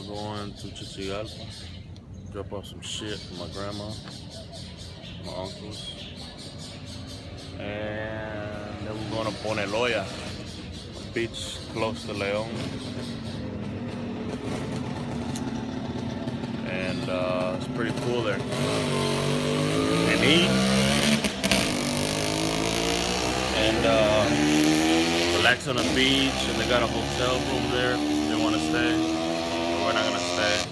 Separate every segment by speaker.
Speaker 1: going to Chichigalpa. Drop off some shit for my grandma, my uncles. And then we're going to Poneloya, a beach close to León. And it's pretty cool there. And eat. And relax on the beach. And they got a hotel room there if they want to stay. But we're not going to stay.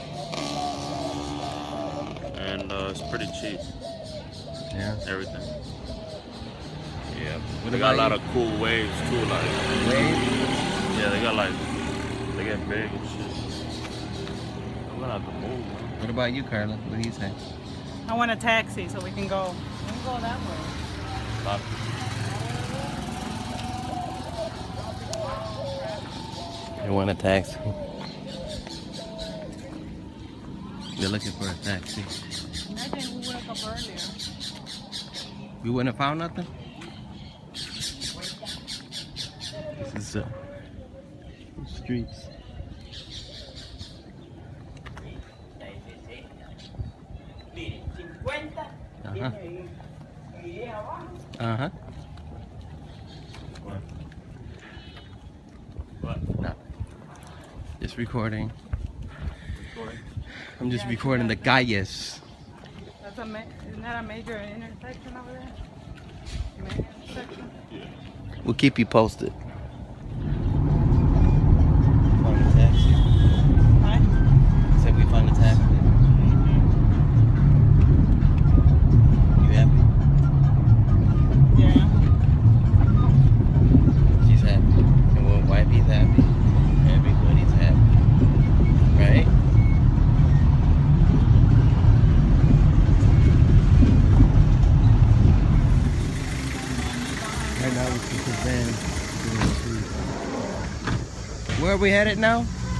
Speaker 1: And it's pretty cheap.
Speaker 2: Yeah.
Speaker 1: Everything. Yeah.
Speaker 2: What
Speaker 1: They got a
Speaker 2: about
Speaker 1: lot of cool waves too, like.
Speaker 2: waves?
Speaker 1: Yeah, they got like, they get big and shit. I'm gonna have to move, man.
Speaker 2: What about you, Carla? What do you say?
Speaker 3: I want a taxi so we can go. We can go that way.
Speaker 1: Stop.
Speaker 2: You want a taxi? You're looking for a taxi.
Speaker 3: Imagine we woke up earlier.
Speaker 2: You wouldn't have found nothing? This is the streets. Uh-huh. Uh-huh.
Speaker 1: What?
Speaker 2: No. Just recording. I'm just recording the calles.
Speaker 3: That's isn't that a major intersection over there? Major intersection?
Speaker 1: Yeah.
Speaker 2: We'll keep you posted. Found a taxi.
Speaker 3: Huh?
Speaker 2: Said we found a taxi. You happy?
Speaker 3: Yeah.
Speaker 2: She's happy. And when wifey's happy, everybody's happy. Right? Right now we took the van. Where are we headed now?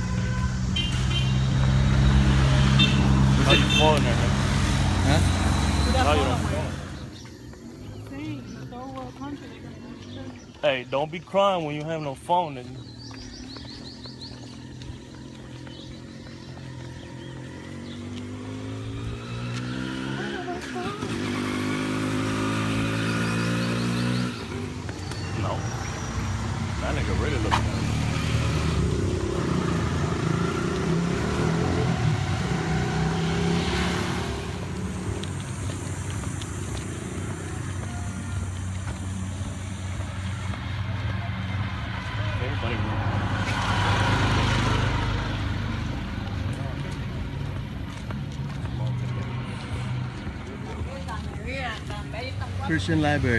Speaker 1: How you phone there, man?
Speaker 2: Huh?
Speaker 1: How you on phone?
Speaker 3: See, the third world country, they're gonna go to
Speaker 1: Hey, don't be crying when you have no phone. And no, that nigga really looking at me. Everybody
Speaker 2: Christian Library.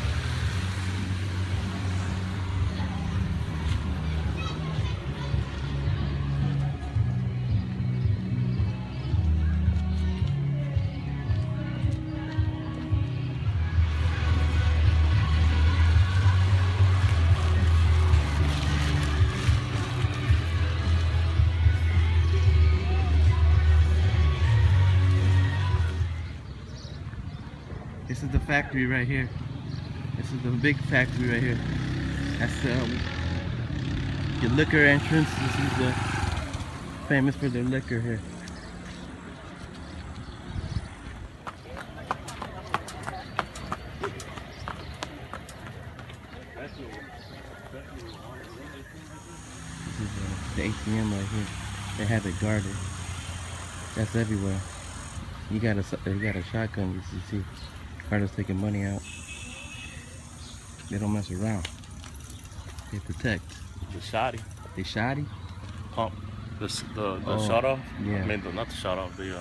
Speaker 2: This is the factory right here. This is the big factory right here. That's the liquor entrance. This is the famous for their liquor here. This is the ATM right here. They have it guarded. That's everywhere. You got a shotgun. You see. Carter's taking money out. They don't mess around. They protect.
Speaker 1: The shotty.
Speaker 2: They shoddy?
Speaker 1: Pump. The
Speaker 2: Oh,
Speaker 1: shut off?
Speaker 2: yeah.
Speaker 1: I mean, not the shut off, the,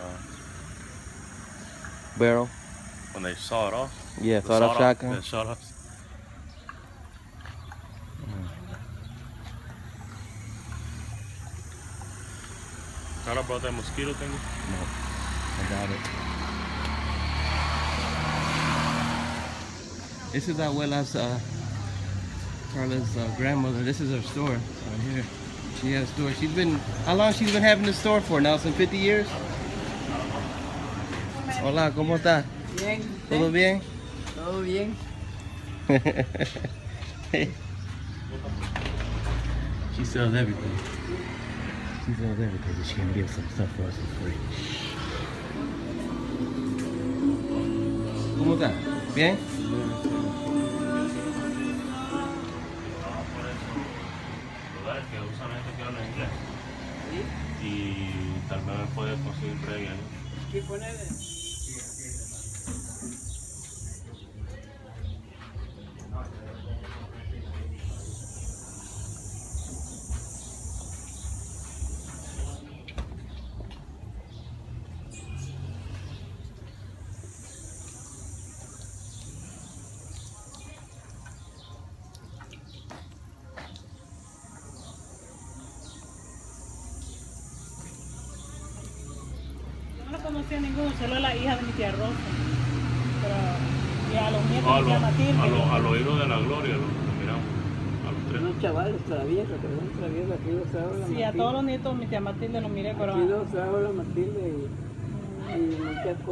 Speaker 2: Barrel?
Speaker 1: when they saw it off.
Speaker 2: Yeah,
Speaker 1: The
Speaker 2: sawed off shotgun?
Speaker 1: Yeah, shut off. Carla brought that mosquito thing?
Speaker 2: No. I got it. This is Abuela's, Carla's grandmother. This is her store right here. She has a store. She's been, how long she's been having the store for now? Some 50 years? Hola, ¿cómo está?
Speaker 4: Bien.
Speaker 2: ¿Todo bien?
Speaker 4: Todo bien.
Speaker 2: She sells everything. She sells everything, but she can give some stuff for us for free. ¿Cómo está? ¿Bien?
Speaker 1: Lugares que usan gente que habla inglés. Y tal vez me puede conseguir previa ahí.
Speaker 3: ¿Qué ponerle? No conocía a ninguno, solo a la hija de mi tía Rosa. Pero, y a los nietos de mi tía Matilde.
Speaker 1: A los hijos de la gloria, los miramos. A los tres.
Speaker 4: Unos chavales traviesos, que son traviesos, aquí los trajo la
Speaker 3: Sí,
Speaker 4: Matilde.
Speaker 3: a todos los nietos de mi tía Matilde los miré, pero...
Speaker 4: Aquí los trajo la Matilde y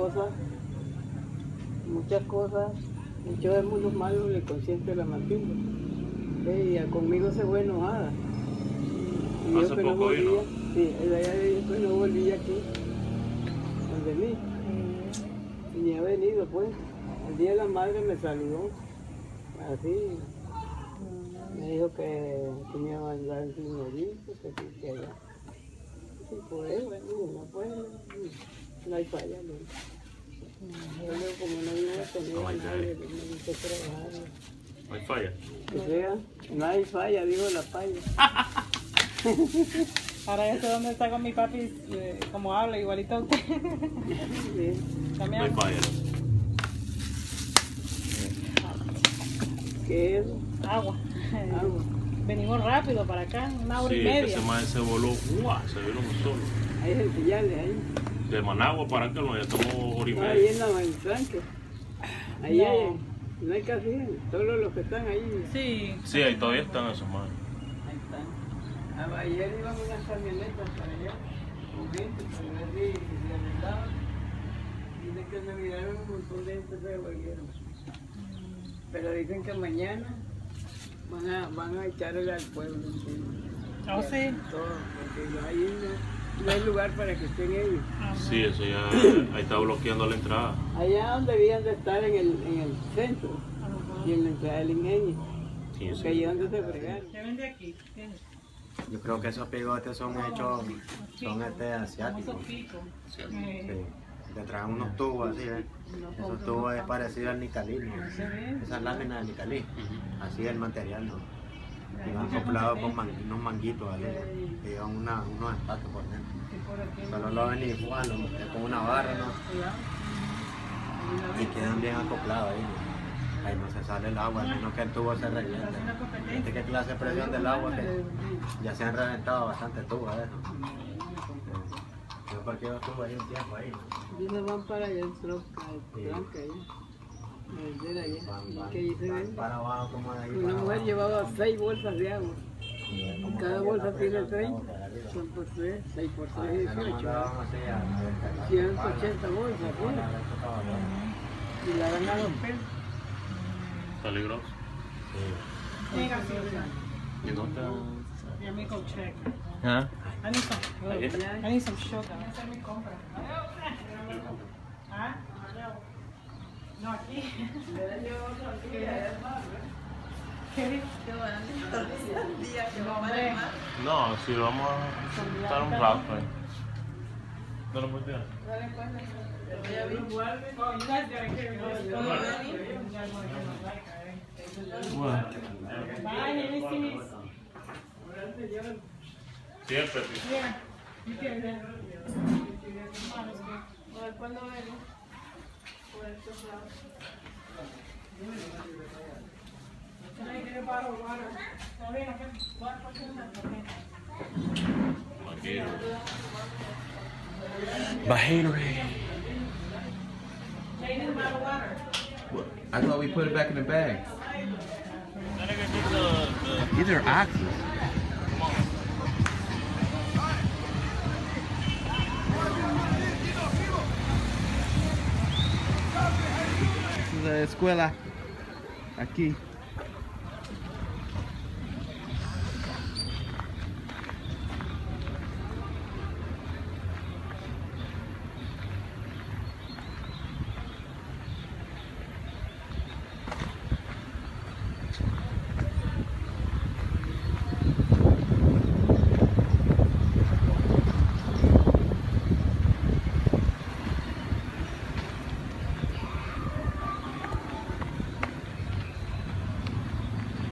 Speaker 4: muchas cosas. Yo de muchos malos le consiente a la Matilde. Ella conmigo se fue enojada. Y
Speaker 1: Hace
Speaker 4: yo que no
Speaker 1: poco vino.
Speaker 4: volvía, sí, ella dijo que no volvía aquí, donde mí. Y ha venido pues. El día de la madre me saludó, así. Me dijo que tenía que mandar un señorito, que allá. Sí, pues, bueno, no puede, no hay falla. ¿No? Yo luego, como no iba a tener
Speaker 1: Oh my
Speaker 4: nadie,
Speaker 1: God.
Speaker 4: me hice trabajar.
Speaker 1: No hay falla.
Speaker 4: Que sea, no hay falla, digo la falla.
Speaker 3: Ahora ya sé dónde está con mi papi, como habla, igualito a usted.
Speaker 4: Sí.
Speaker 1: No hay
Speaker 3: También
Speaker 1: falla.
Speaker 4: ¿Qué es?
Speaker 3: agua.
Speaker 4: Agua.
Speaker 3: Venimos rápido para acá, una hora
Speaker 1: Sí,
Speaker 3: y
Speaker 1: que
Speaker 3: media.
Speaker 1: ese man se voló. ¡Uah! Se vino un solo.
Speaker 4: Hay gentillales ahí.
Speaker 1: De Managua para acá, ya tomó hora y
Speaker 4: No, ahí
Speaker 1: media.
Speaker 4: en la en tranque. Ahí
Speaker 3: No.
Speaker 4: hay, no hay casi, todos los que están ahí.
Speaker 3: Sí.
Speaker 1: Sí, ahí todavía están esos manes.
Speaker 4: Ahí están. Ayer iban unas camionetas para allá, con gente, para ver si arreglaban. Dicen que me miraron un montón de gente, se devolvieron. Pero dicen que mañana van a echarle al pueblo encima.
Speaker 3: Oh, sí.
Speaker 4: Todo, porque ahí no hay lugar para que estén ellos.
Speaker 1: Sí, eso ya. Ahí está bloqueando la entrada.
Speaker 4: Allá donde debían de estar en el centro y en la entrada del ingenio,
Speaker 1: Sí,
Speaker 4: porque
Speaker 1: sí.
Speaker 4: ahí es donde se fregaron.
Speaker 3: ¿Qué vende aquí? ¿Qué?
Speaker 5: Yo creo que esos pigotes son hechos, son asiáticos.
Speaker 3: Famoso pico.
Speaker 5: Sí. Te traen unos tubos así, ¿eh? Esos tubos es parecido al nicalí, ¿no? Esas láminas de nicalí. Así es el material, ¿no? Y van acoplados con unos manguitos así, que llevan unos espacios por dentro. Solo lo ven y igual, lo meten con una barra, ¿no? Y quedan bien acoplados ahí, ¿no? Ahí no se sale el agua, a menos que el tubo se reviente. ¿Viste qué clase de presión del agua? Que ya se han reventado bastante tubos de eso. Yo porque yo estuve ahí un tiempo ahí, ¿no?
Speaker 4: Y no van para allá en troca, tranca ahí. A vender allá.
Speaker 5: Van
Speaker 4: ¿Y qué dice
Speaker 5: van
Speaker 4: él?
Speaker 5: para abajo como de ahí.
Speaker 4: Una
Speaker 5: para
Speaker 4: mujer
Speaker 5: abajo.
Speaker 4: llevaba 6 bolsas de agua.
Speaker 5: Como
Speaker 4: Cada
Speaker 5: que
Speaker 4: bolsa
Speaker 5: la
Speaker 4: tiene
Speaker 5: presión
Speaker 4: 30.
Speaker 5: para arriba.
Speaker 4: Son por 3, 6 por 3,
Speaker 5: Se nos
Speaker 4: 18.
Speaker 5: mandaban así a descargar
Speaker 4: 180 bolsas,
Speaker 5: la
Speaker 4: ¿sí?
Speaker 5: pala, eso estaba bueno.
Speaker 4: Y la dan a 2 pesos.
Speaker 1: Peligroso.
Speaker 5: Sí.
Speaker 3: Venga, sí,
Speaker 1: ¿Y dónde?
Speaker 3: Let me go check.
Speaker 2: Huh?
Speaker 3: I need some, I need some sugar. Voy a hacer mi compra. ¿Ah? No, aquí. ¿Qué? No, hombre.
Speaker 1: No, si vamos a estar un rato ahí. No lo puedes tirar.
Speaker 3: Oh, you guys gotta carry this.
Speaker 1: Bueno.
Speaker 3: Bye, Genesis.
Speaker 1: Siempre, sí.
Speaker 3: Yeah, you carry that.
Speaker 6: ¿Cuándo vengo? Por estos lados.
Speaker 3: Can I get a bottle of water? Está bien, ok.
Speaker 2: Bahari.
Speaker 3: Take a bottle of water.
Speaker 2: I thought we put it back in the bag. These are oxes. Esta es la escuela aquí.